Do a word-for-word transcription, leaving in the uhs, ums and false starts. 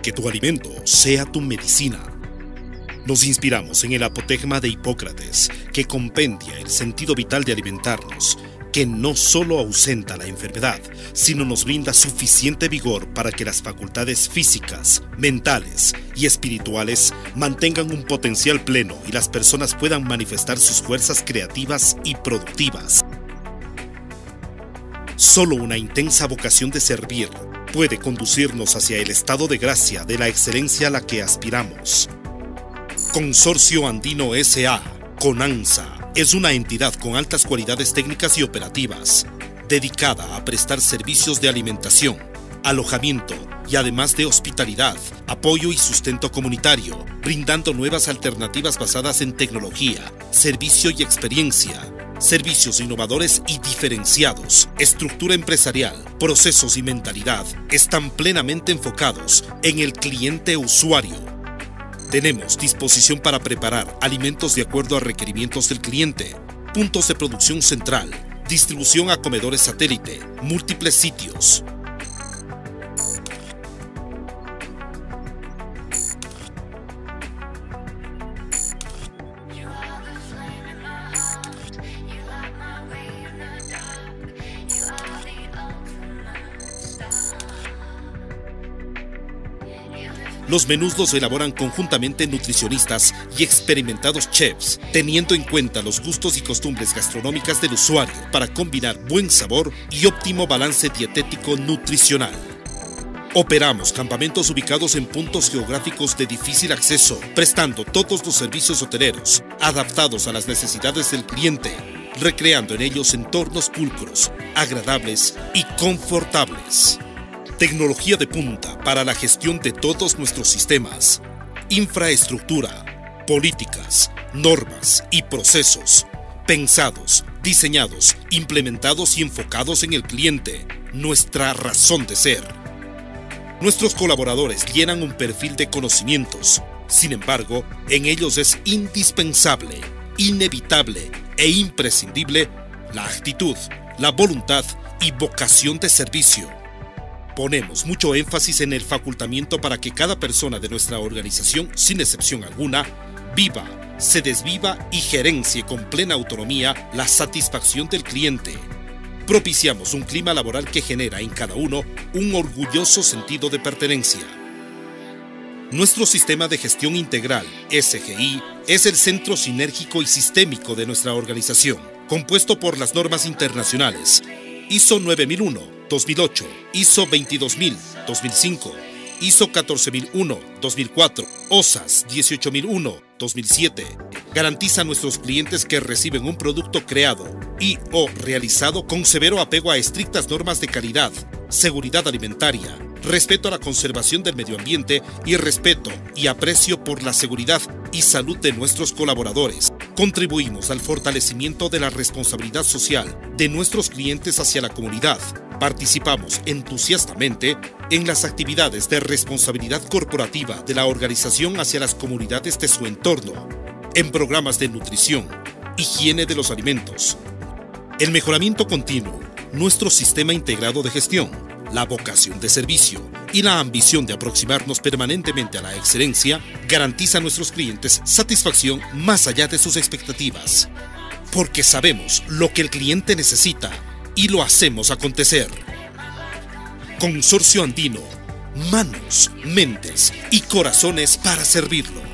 Que tu alimento sea tu medicina. Nos inspiramos en el apotegma de Hipócrates, que compendia el sentido vital de alimentarnos, que no solo ausenta la enfermedad, sino nos brinda suficiente vigor para que las facultades físicas, mentales y espirituales mantengan un potencial pleno y las personas puedan manifestar sus fuerzas creativas y productivas. Solo una intensa vocación de servir puede conducirnos hacia el estado de gracia de la excelencia a la que aspiramos. Consorcio Andino S A, CONANSA, es una entidad con altas cualidades técnicas y operativas, dedicada a prestar servicios de alimentación, alojamiento y además de hospitalidad, apoyo y sustento comunitario, brindando nuevas alternativas basadas en tecnología, servicio y experiencia, servicios innovadores y diferenciados, estructura empresarial, procesos y mentalidad están plenamente enfocados en el cliente usuario. Tenemos disposición para preparar alimentos de acuerdo a requerimientos del cliente, puntos de producción central, distribución a comedores satélite, múltiples sitios. Los menús los elaboran conjuntamente nutricionistas y experimentados chefs, teniendo en cuenta los gustos y costumbres gastronómicas del usuario para combinar buen sabor y óptimo balance dietético nutricional. Operamos campamentos ubicados en puntos geográficos de difícil acceso, prestando todos los servicios hoteleros, adaptados a las necesidades del cliente, recreando en ellos entornos pulcros, agradables y confortables. Tecnología de punta para la gestión de todos nuestros sistemas, infraestructura, políticas, normas y procesos, pensados, diseñados, implementados y enfocados en el cliente, nuestra razón de ser. Nuestros colaboradores llenan un perfil de conocimientos, sin embargo, en ellos es indispensable, inevitable e imprescindible la actitud, la voluntad y vocación de servicio. Ponemos mucho énfasis en el facultamiento para que cada persona de nuestra organización, sin excepción alguna, viva, se desviva y gerencie con plena autonomía la satisfacción del cliente. Propiciamos un clima laboral que genera en cada uno un orgulloso sentido de pertenencia. Nuestro sistema de gestión integral, S G I, es el centro sinérgico y sistémico de nuestra organización, compuesto por las normas internacionales I S O nueve mil uno, dos mil ocho, I S O veintidós mil, dos mil cinco, I S O catorce mil uno, dos mil cuatro, O S A S dieciocho mil uno, dos mil siete. Garantiza a nuestros clientes que reciben un producto creado y o realizado con severo apego a estrictas normas de calidad, seguridad alimentaria, respeto a la conservación del medio ambiente y respeto y aprecio por la seguridad y salud de nuestros colaboradores. Contribuimos al fortalecimiento de la responsabilidad social de nuestros clientes hacia la comunidad. Participamos entusiastamente en las actividades de responsabilidad corporativa de la organización hacia las comunidades de su entorno, en programas de nutrición, higiene de los alimentos, el mejoramiento continuo, nuestro sistema integrado de gestión, la vocación de servicio y la ambición de aproximarnos permanentemente a la excelencia garantiza a nuestros clientes satisfacción más allá de sus expectativas. Porque sabemos lo que el cliente necesita y lo hacemos acontecer. Consorcio Andino, manos, mentes y corazones para servirlo.